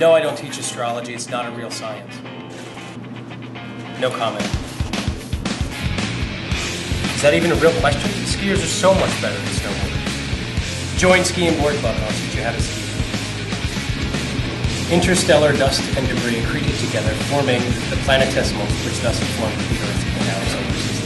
No, I don't teach astrology. It's not a real science. No comment. Is that even a real question? Skiers are so much better than snowboarders. Join Ski and Board Club and I'll teach you how to ski. Interstellar dust and debris accreted together, forming the planetesimals, which thus formed the Earth in our solar system.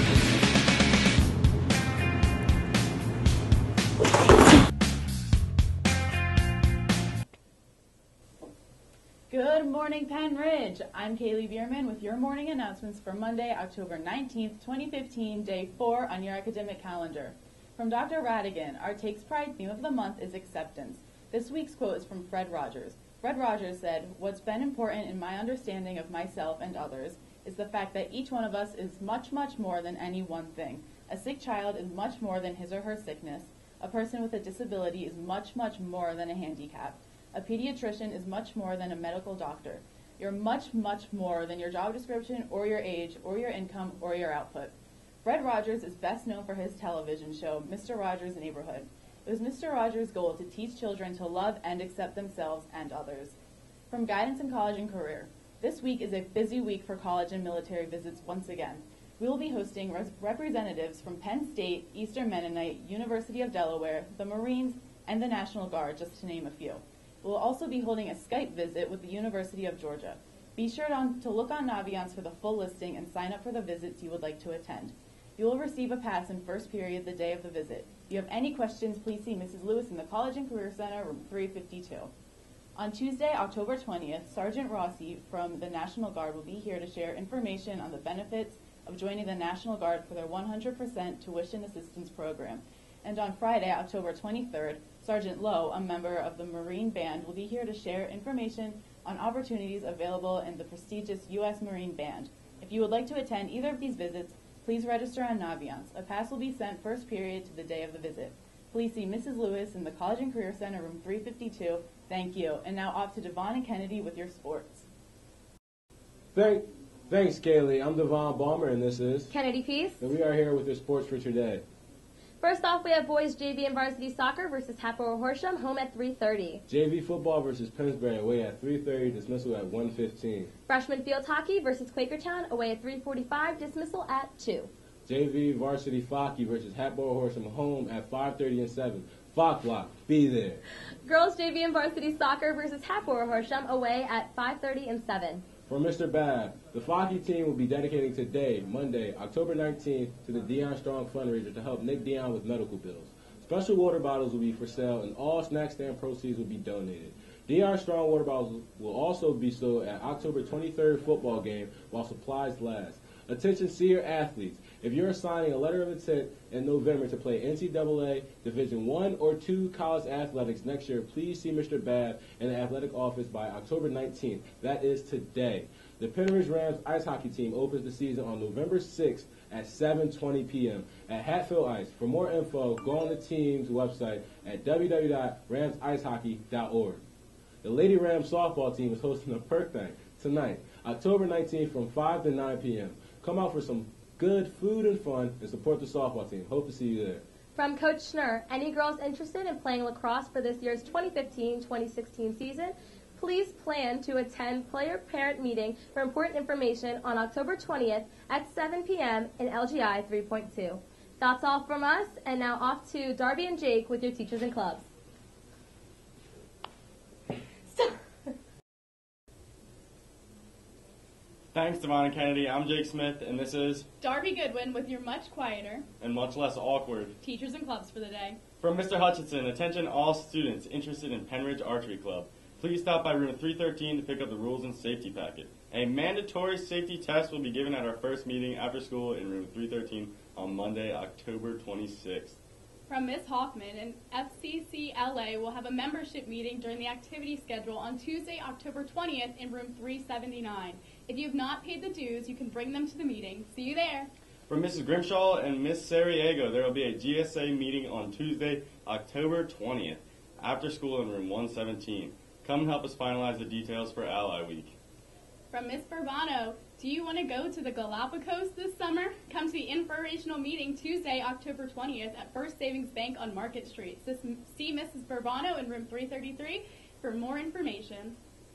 Good morning, Penn Ridge. I'm Kaylee Bierman with your morning announcements for Monday, October 19th, 2015, day 4 on your academic calendar. From Dr. Radigan, our Takes Pride theme of the month is acceptance. This week's quote is from Fred Rogers. Fred Rogers said, "What's been important in my understanding of myself and others is the fact that each one of us is much, much more than any one thing. A sick child is much more than his or her sickness. A person with a disability is much, much more than a handicap. A pediatrician is much more than a medical doctor. You're much, much more than your job description or your age or your income or your output." Fred Rogers is best known for his television show, Mr. Rogers' Neighborhood. It was Mr. Rogers' goal to teach children to love and accept themselves and others. From Guidance in College and Career, this week is a busy week for college and military visits once again. We will be hosting representatives from Penn State, Eastern Mennonite, University of Delaware, the Marines, and the National Guard, just to name a few. We'll also be holding a Skype visit with the University of Georgia. Be sure to look on Naviance for the full listing and sign up for the visits you would like to attend. You will receive a pass in first period the day of the visit. If you have any questions, please see Mrs. Lewis in the College and Career Center, room 352. On Tuesday, October 20th, Sergeant Rossi from the National Guard will be here to share information on the benefits of joining the National Guard for their 100% tuition assistance program. And on Friday, October 23rd, Sergeant Lowe, a member of the Marine Band, will be here to share information on opportunities available in the prestigious U.S. Marine Band. If you would like to attend either of these visits, please register on Naviance. A pass will be sent first period to the day of the visit. Please see Mrs. Lewis in the College and Career Center, room 352. Thank you. And now off to Devon and Kennedy with your sports. Thanks, Kaylee. I'm Devon Balmer, and this is Kennedy Peace. And we are here with your sports for today. First off, we have boys JV and varsity soccer versus Hatboro Horsham, home at 3:30. JV football versus Pennsbury away at 3:30, dismissal at 1:15. Freshman field hockey versus Quakertown, away at 3:45, dismissal at 2. JV varsity hockey versus Hatboro Horsham, home at 5:30 and 7. Fock block, be there. Girls JV and varsity soccer versus Hatboro Horsham, away at 5:30 and 7. For Mr. Babb, the Focky team will be dedicating today, Monday, October 19th, to the Dion Strong fundraiser to help Nick Dion with medical bills. Special water bottles will be for sale, and all snack stand proceeds will be donated. Dion Strong water bottles will also be sold at October 23rd football game while supplies last. Attention senior athletes, if you're signing a letter of intent in November to play NCAA Division I or II college athletics next year, please see Mr. Babb in the athletic office by October 19th. That is today. The Penn Ridge Rams ice hockey team opens the season on November 6th at 7:20 p.m. at Hatfield Ice. For more info, go on the team's website at www.ramsicehockey.org. The Lady Rams softball team is hosting a perk night tonight, October 19th from 5 to 9 p.m. Come out for some good food and fun and support the softball team. Hope to see you there. From Coach Schnurr, any girls interested in playing lacrosse for this year's 2015-2016 season, please plan to attend player-parent meeting for important information on October 20th at 7 p.m. in LGI 3.2. That's all from us, and now off to Darby and Jake with your teachers and clubs. Thanks, Devon and Kennedy. I'm Jake Smith, and this is Darby Goodwin with your much quieter and much less awkward teachers and clubs for the day. From Mr. Hutchinson, attention all students interested in Penn Ridge Archery Club. Please stop by room 313 to pick up the rules and safety packet. A mandatory safety test will be given at our first meeting after school in room 313 on Monday, October 26th. From Ms. Hoffman, an FCCLA will have a membership meeting during the activity schedule on Tuesday, October 20th in room 379. If you have not paid the dues, you can bring them to the meeting. See you there. From Mrs. Grimshaw and Miss Sariego, there will be a GSA meeting on Tuesday, October 20th, after school in room 117. Come and help us finalize the details for Ally Week. From Ms. Bourbano, do you want to go to the Galapagos this summer? Come to the informational meeting Tuesday, October 20th at First Savings Bank on Market Street. See Mrs. Bourbano in room 333 for more information.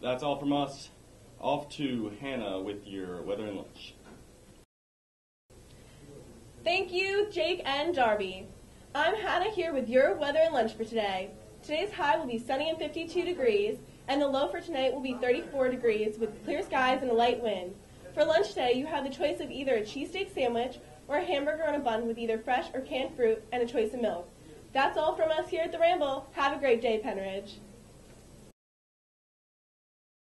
That's all from us. Off to Hannah with your weather and lunch. Thank you, Jake and Darby. I'm Hannah here with your weather and lunch for today. Today's high will be sunny and 52 degrees, and the low for tonight will be 34 degrees with clear skies and a light wind. For lunch today, you have the choice of either a cheesesteak sandwich or a hamburger on a bun with either fresh or canned fruit and a choice of milk. That's all from us here at The Ramble. Have a great day, Penridge.